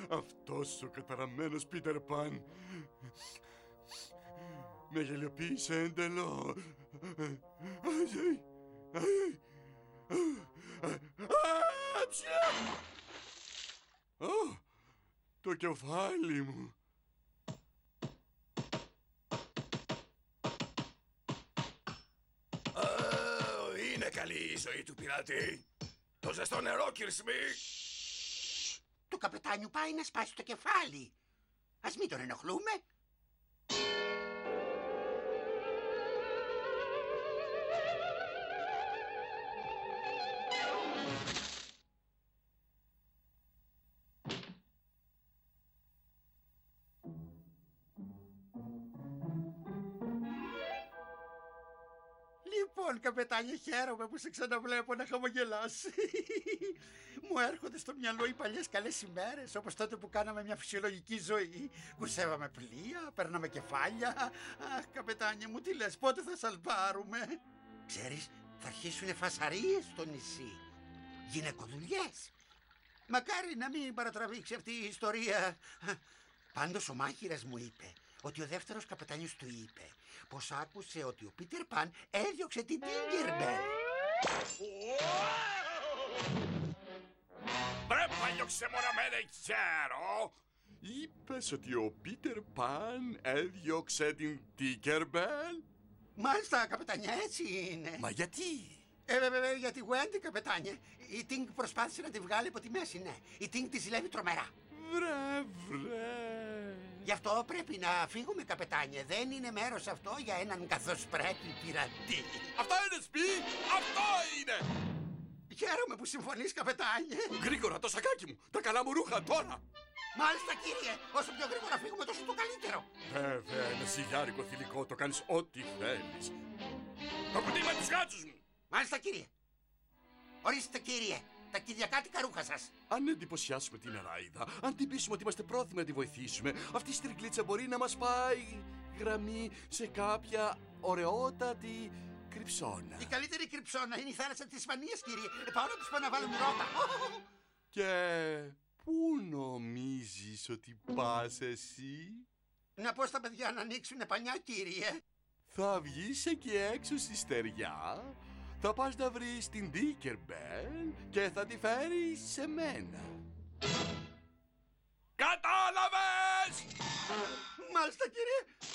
Αυτός ο καταραμένος Πίτερ Παν με γελιοποίησε εντελώς. Το κεφάλι μου. Είναι καλή η ζωή του πειράτη. Το ζεστό νερό, κύριε Σμιτ. Του καπετάνιου πάει να σπάσει το κεφάλι. Ας μην τον ενοχλούμε. Λοιπόν, καπετάνιε, χαίρομαι που σε ξαναβλέπω να χαμογελάς. Μου έρχονται στο μυαλό οι παλιές καλές ημέρες, όπως τότε που κάναμε μια φυσιολογική ζωή. Κουρσεύαμε πλοία, παίρναμε κεφάλια. Αχ, καπετάνιε μου, τι λες, πότε θα σαλπάρουμε? Ξέρεις, θα αρχίσουνε φασαρίες στο νησί. Γυναικοδουλειές. Μακάρι να μην παρατραβήξει αυτή η ιστορία. Πάντως ο μάχηρας μου είπε ότι ο δεύτερος καπετάνιος του είπε πως άκουσε ότι ο Πίτερ Παν έδιωξε την Τίγκερμπελ. Βρε παλιοξεμοραμένε γέρο! Είπες ότι ο Πίτερ Παν έδιωξε την Τίγκερμπελ? Μάλιστα, καπετάνια, έτσι είναι. Μα γιατί? Για τη Γουέντι, καπετάνια. Η Τίνγκ προσπάθησε να τη βγάλει από τη μέση, ναι. Η Τίνγκ τη ζηλεύει τρομερά. Βρε. Γι' αυτό πρέπει να φύγουμε, καπετάνιε. Δεν είναι μέρος αυτό για έναν καθώς πρέπει πειρατή. Αυτό είναι, Σπι! Αυτό είναι! Χαίρομαι που συμφωνείς, καπετάνιε. Γρήγορα το σακάκι μου! Τα καλά μου ρούχα τώρα! Μάλιστα, κύριε. Όσο πιο γρήγορα φύγουμε, τόσο το καλύτερο. Βέβαια, ένα σιγάρικο θηλυκό, το κάνεις ό,τι θέλεις. Το κουτί με τους γάτσους μου! Μάλιστα, κύριε. Ορίστε, κύριε. Τα κυριακάτικα ρούχα σας. Αν εντυπωσιάσουμε την Αράιδα, αν την πείσουμε ότι είμαστε πρόθυμοι να τη βοηθήσουμε, αυτή η στρικλίτσα μπορεί να μας πάει γραμμή σε κάποια ωραιότατη κρυψώνα. Η καλύτερη κρυψώνα είναι η θάλασσα της Ισπανίας, κύριε. Πάω να τους πω να βάλουν ρότα. Και πού νομίζεις ότι πας εσύ? Να πω στα παιδιά να ανοίξουν πανιά, κύριε. Θα βγεις εκεί έξω στη στεριά, θα πας να βρεις την Τίγκερμπελ και θα τη φέρεις σε μένα. Κατάλαβες! Μάλιστα, κύριε.